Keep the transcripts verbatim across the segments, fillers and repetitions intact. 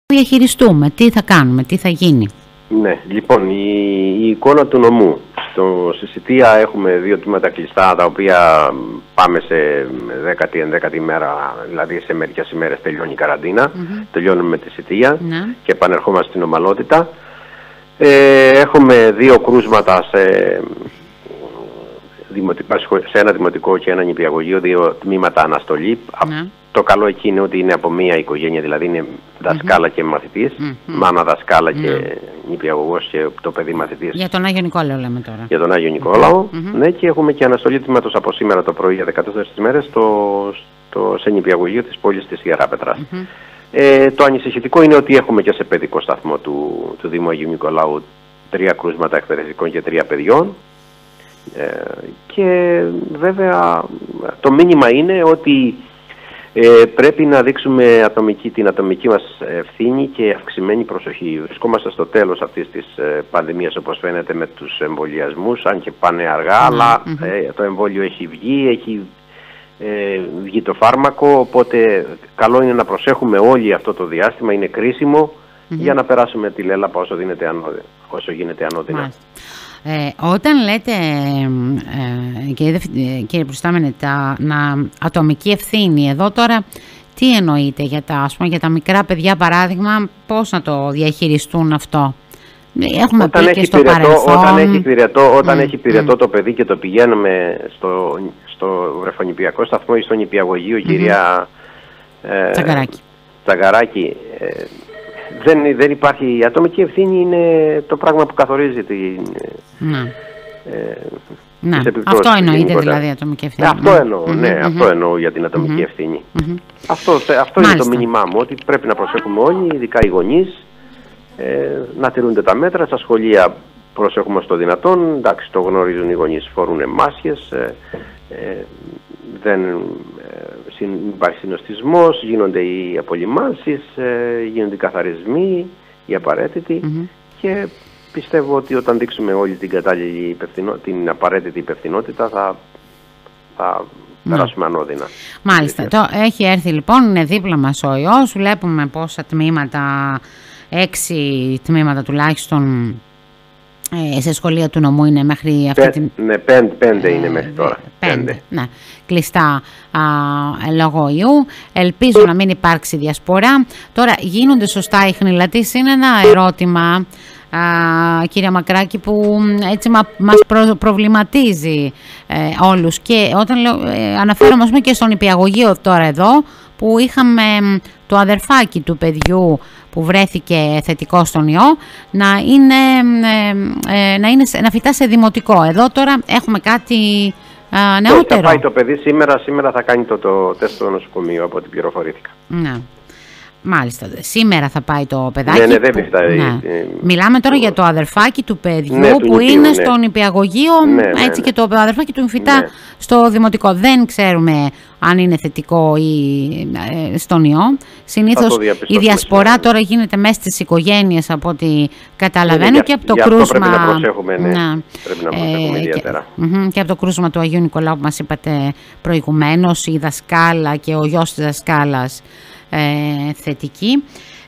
διαχειριστούμε, τι θα κάνουμε, τι θα γίνει. Ναι, λοιπόν, η, η εικόνα του νομού. Στο, στη Σιτία έχουμε δύο τμήματα κλειστά, τα οποία πάμε σε δέκατη ενδέκατη μέρα, δηλαδή σε μερικές ημέρες τελειώνει η καραντίνα. Mm-hmm. Τελειώνουμε με τη Σιτία mm-hmm. και επανερχόμαστε στην ομαλότητα. Ε, έχουμε δύο κρούσματα σε, σε ένα δημοτικό και ένα νηπιαγωγείο, δύο τμήματα αναστολή. Mm-hmm. Το καλό εκεί είναι ότι είναι από μία οικογένεια, δηλαδή είναι δασκάλα mm-hmm. και μαθητής, mm-hmm. μάνα δασκάλα mm-hmm. και νηπιαγωγός και το παιδί μαθητής. Για τον Άγιο Νικόλαο λέμε τώρα. Για τον Άγιο Νικόλαο, mm-hmm. ναι, και έχουμε και αναστολή τμήματος από σήμερα το πρωί για δεκατέσσερις μέρες στο, στο, σε νηπιαγωγείο της πόλης της Ιεράπετρας. Mm-hmm. Ε, το ανησυχητικό είναι ότι έχουμε και σε παιδικό σταθμό του, του Δήμου Αγίου Νικολάου τρία κρούσματα εκπαιδευτικών και τρία παιδιών. Ε, και βέβαια το μήνυμα είναι ότι Ε, πρέπει να δείξουμε ατομική, την ατομική μας ευθύνη και αυξημένη προσοχή. Βρισκόμαστε στο τέλος αυτής της ε, πανδημίας, όπως φαίνεται, με τους εμβολιασμούς, αν και πάνε αργά, mm-hmm. αλλά ε, το εμβόλιο έχει βγει, έχει ε, βγει το φάρμακο, οπότε καλό είναι να προσέχουμε όλοι αυτό το διάστημα, είναι κρίσιμο mm-hmm. για να περάσουμε τη λέλαπα όσο, όσο γίνεται ανώδυνα. Ε, όταν λέτε, ε, κύριε, κύριε Προϊστάμενε, τα, να, ατομική ευθύνη, εδώ τώρα τι εννοείτε για τα, ας πούμε, για τα μικρά παιδιά, παράδειγμα, πώς να το διαχειριστούν αυτό? Έχουμε όταν πει έχει και στο πυρετό, παρελθόν. Όταν έχει πυρετό, όταν mm, έχει πυρετό mm. το παιδί και το πηγαίνουμε στο, στο βρεφονηπιακό σταθμό ή στο νηπιαγωγείο, mm-hmm. κυρία ε, Τσαγκαράκη, Τσαγκαράκη ε, Δεν, δεν υπάρχει. Η ατομική ευθύνη είναι το πράγμα που καθορίζει την. Ναι. Ε, ναι. Αυτό εννοείται δηλαδή η ατομική ευθύνη. Ε, αυτό εννοώ, mm-hmm, ναι, mm-hmm. αυτό εννοώ για την ατομική mm-hmm. ευθύνη. Mm-hmm. Αυτό, αυτό είναι το μήνυμά μου, ότι πρέπει να προσέχουμε όλοι, ειδικά οι γονείς, ε, να τηρούνται τα μέτρα. Στα σχολεία προσέχουμε στο δυνατόν. Εντάξει, το γνωρίζουν οι γονείς, φορούν μάσκες. Ε, ε, δεν ε, υπάρχει συνοστισμός, γίνονται οι απολυμάνσεις, ε, γίνονται οι καθαρισμοί, οι απαραίτητοι mm-hmm. και πιστεύω ότι όταν δείξουμε όλη την κατάλληλη την απαραίτητη υπευθυνότητα θα, θα mm. περάσουμε ανώδυνα. Μάλιστα. Το, έχει έρθει λοιπόν, είναι δίπλα μας ο ιός, βλέπουμε πόσα τμήματα, έξι τμήματα τουλάχιστον, Ε, σε σχολεία του νομού είναι μέχρι αυτή Πέ, την... Ναι, πέντε, πέντε ε, είναι μέχρι τώρα. Πέντε, πέντε. Ναι, κλειστά α, λόγω ιού. Ελπίζω να μην υπάρξει διασπορά. Τώρα, γίνονται σωστά οι χνηλατείς? Είναι ένα ερώτημα, α, κύριε Μακράκη, που έτσι μα, μας προ, προβληματίζει ε, όλους. Και όταν λέω, ε, αναφέρομαι ας πούμε, και στον νηπιαγωγείο τώρα εδώ, που είχαμε το αδερφάκι του παιδιού που βρέθηκε θετικό στον ιό να είναι, ε, ε, να, είναι, να φυτά σε δημοτικό. Εδώ τώρα έχουμε κάτι ε, νεότερο. Θα πάει το παιδί σήμερα, σήμερα θα κάνει το, το τεστ στο νοσοκομείο, από ό,τι πληροφορήθηκα. Ναι. Μάλιστα. Σήμερα θα πάει το παιδάκι. Ναι, ναι, δεν που... ναι. ναι. Μιλάμε τώρα το... για το αδερφάκι του παιδιού ναι, που του είναι ναι. στο νηπιαγωγείο, ναι, ναι, έτσι ναι. και το αδερφάκι του φυτά ναι. στο δημοτικό. Δεν ξέρουμε αν είναι θετικό ή ε, στον ιό. Συνήθως η διασπορά ναι. τώρα γίνεται μέσα στις οικογένειες, από ό,τι καταλαβαίνω, ναι, και από το για κρούσμα. Αυτό πρέπει να προσέχουμε, ναι. να, πρέπει να προσέχουμε ε, ιδιαίτερα. Και, και από το κρούσμα του Αγίου Νικολάου που μας είπατε προηγουμένως, η δασκάλα και ο γιος της δασκάλας Ε, θετική.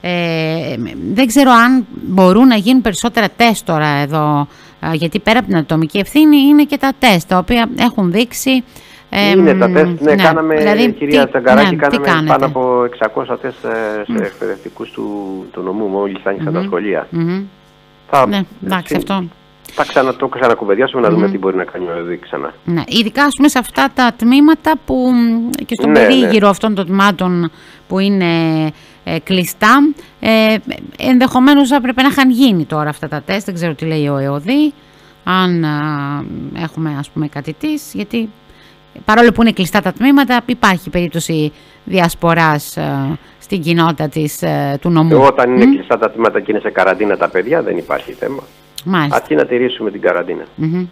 Ε, δεν ξέρω αν μπορούν να γίνουν περισσότερα τεστ τώρα εδώ, ε, γιατί πέρα από την ατομική ευθύνη είναι και τα τεστ τα οποία έχουν δείξει. Ε, είναι τα τεστ, ναι, ναι κάναμε, δηλαδή, κυρία Τσαγκαράκη, ναι, κάναμε πάνω από εξακόσια τεστ σε mm. εκπαιδευτικούς του, του νομού, μόλις άνοιξαν mm-hmm. τα σχολεία. Mm-hmm. Θα, ναι, εντάξει, αυτό. Θα ξανα, το ξανακουβεντιάσουμε mm-hmm. να δούμε τι μπορεί να κάνει ο ΕΔΙ ξανά. Ναι, ειδικά ας πούμε σε αυτά τα τμήματα που και στον ναι, περίγυρο ναι. αυτών των τμήματων που είναι ε, κλειστά, ε, ενδεχομένως θα πρέπει να είχαν γίνει τώρα αυτά τα τεστ. Δεν ξέρω τι λέει ο ΕΟΔΗ, αν α, έχουμε ας πούμε κάτι της, γιατί παρόλο που είναι κλειστά τα τμήματα υπάρχει περίπτωση διασποράς α, στην κοινότητα της, α, του νομού. Εγώ, όταν είναι mm? κλειστά τα τμήματα και είναι σε καραντίνα τα παιδιά, δεν υπάρχει θέμα. Μάλιστα. Αρκεί να τηρήσουμε την καραντίνα. Mm-hmm.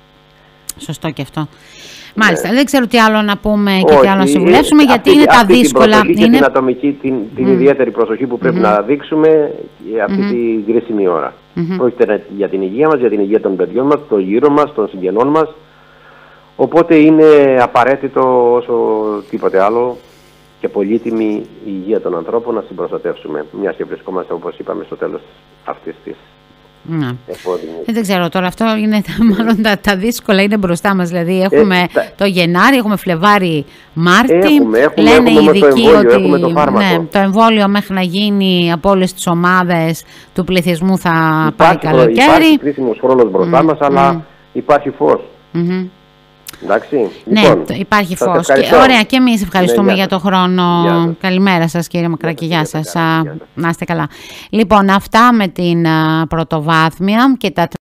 Σωστό και αυτό. Μάλιστα, ναι. δεν ξέρω τι άλλο να πούμε και τι άλλο να συμβουλεύσουμε, είναι, γιατί αυτή, είναι αυτή τα δύσκολα. Την είναι... και την ατομική, την, την mm. ιδιαίτερη προσοχή που πρέπει mm-hmm. να δείξουμε αυτή mm-hmm. την κρίσιμη ώρα. Mm-hmm. Πρόκειται για την υγεία μας, για την υγεία των παιδιών μας, των γύρω μας, των συγγενών μας. Οπότε είναι απαραίτητο όσο τίποτε άλλο και πολύτιμη η υγεία των ανθρώπων, να την προστατεύσουμε. Μιας και βρισκόμαστε, όπως είπαμε, στο τέλος αυτής της ναι. επόδυνης. Δεν ξέρω τώρα, αυτό είναι μάλλον τα, τα δύσκολα είναι μπροστά μας. Δηλαδή έχουμε ε, τα... το Γενάρη, έχουμε Φλεβάρι, Μάρτι. Έχουμε, έχουμε, λένε οι ειδικοί ότι έχουμε το, ναι, το εμβόλιο μέχρι να γίνει από όλες τις ομάδες του πληθυσμού θα υπάρχει, πάει καλοκαίρι. Υπάρχει κρίσιμος χρόνος μπροστά mm, μας, αλλά mm. υπάρχει φως. Mm-hmm. Εντάξει, ναι, λοιπόν, υπάρχει φως. Και, ωραία, και εμείς ευχαριστούμε ναι, για το χρόνο. Καλημέρα σας, κύριε Μακράκη, γεια σας. Να είστε καλά. Λοιπόν, αυτά με την uh, πρωτοβάθμια και τα